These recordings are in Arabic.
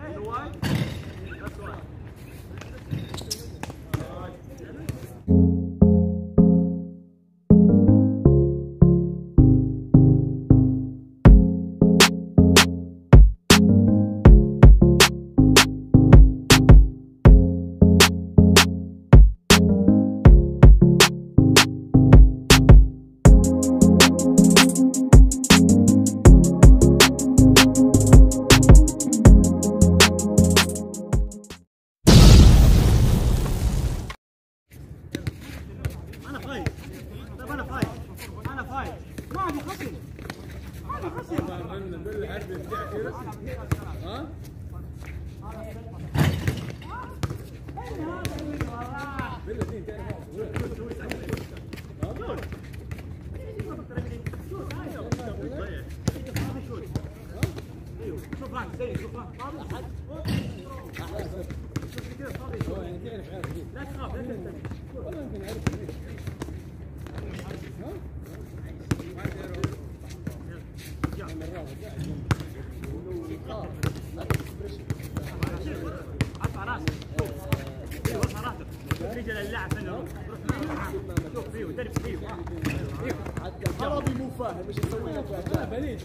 عربي مو فاهم ايش يسوي لك يا بليد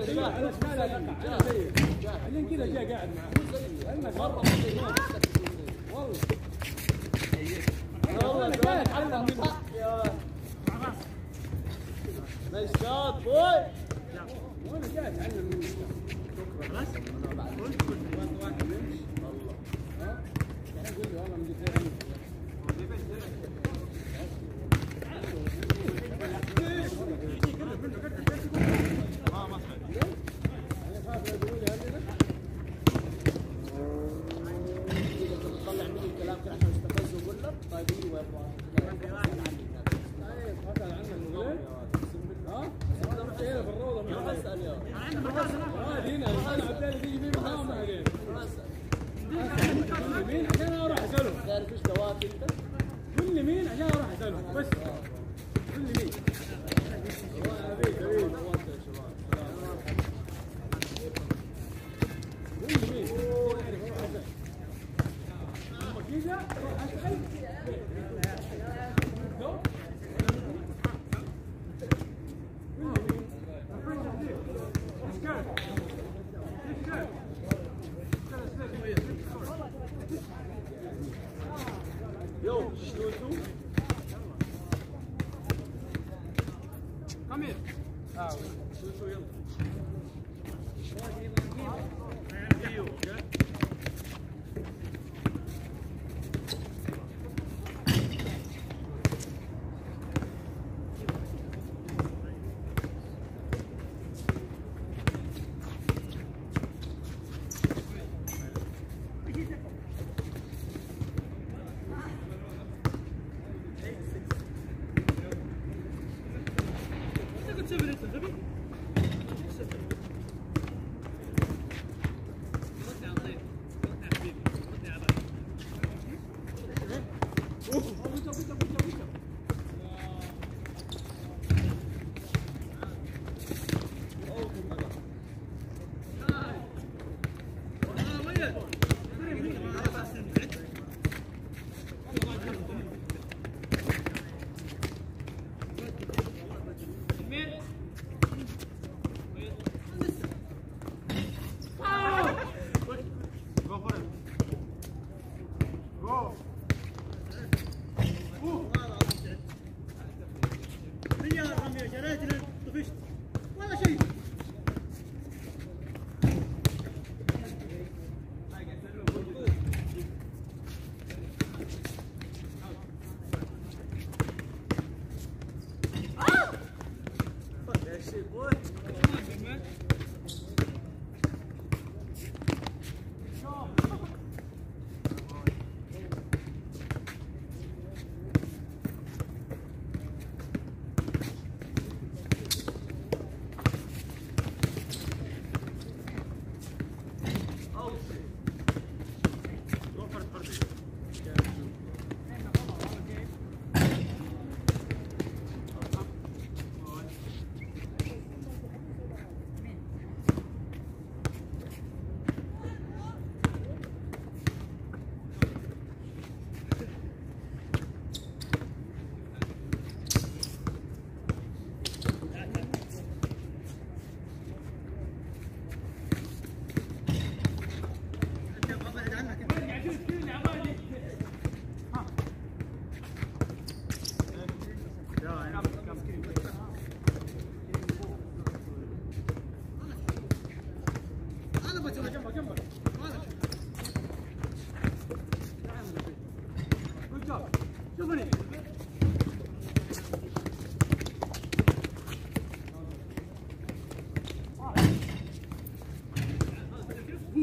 بعدين كذا جاء قاعد معاه والله قاعد اتعلم منه نايس شوت بوي وانا قاعد اتعلم منه خلاص واحد يمشي والله ها يقول لي والله من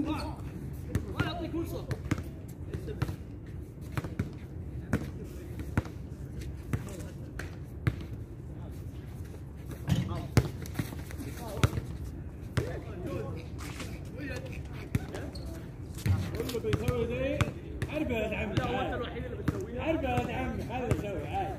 ولا اعطيك فرصه. كله بيسوي زي حربة يا عمي. لا هو انت الوحيد اللي بتسويها. حربة يا عمي، خلي يسوي عادي.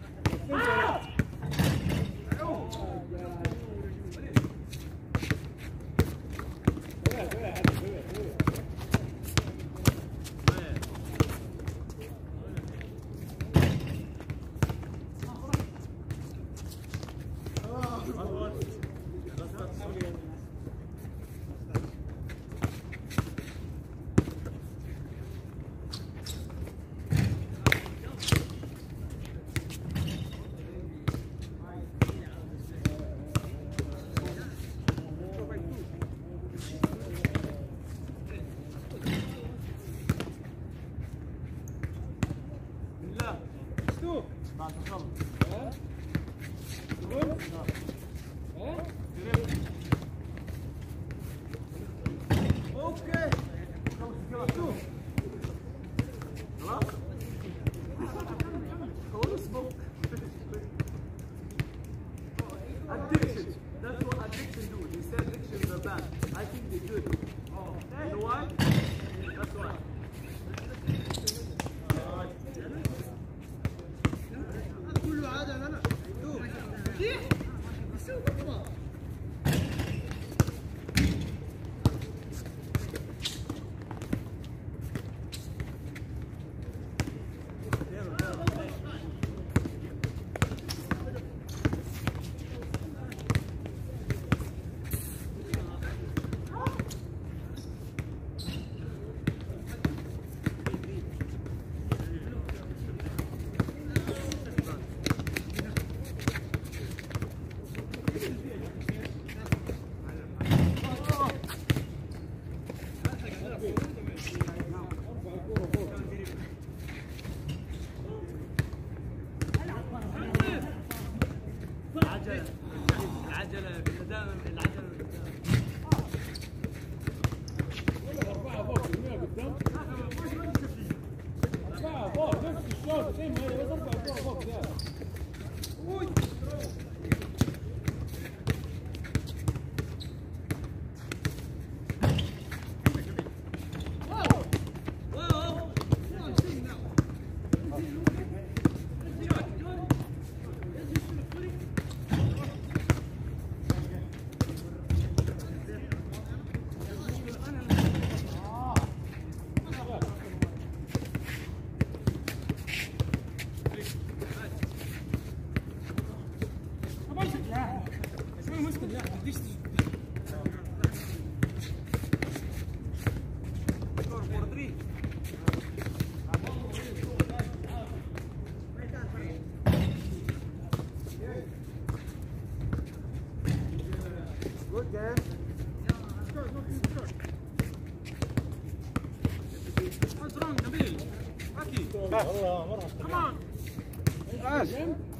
بعد ما خلص. اوكي. شوف. خلاص. خلاص بوك. Addiction. That's what addiction do. They say addictions are bad. I think they're good. You know why? That's why. كله عادة انا شوف كيف يسوي خطوة العجلة دائما العجلة أربعة فوق قدام. أربعة فوق نفس الشوط زي ما هي، بس أربعة فوق زيادة. Good game. What's wrong, Nabil? Aki. Come on.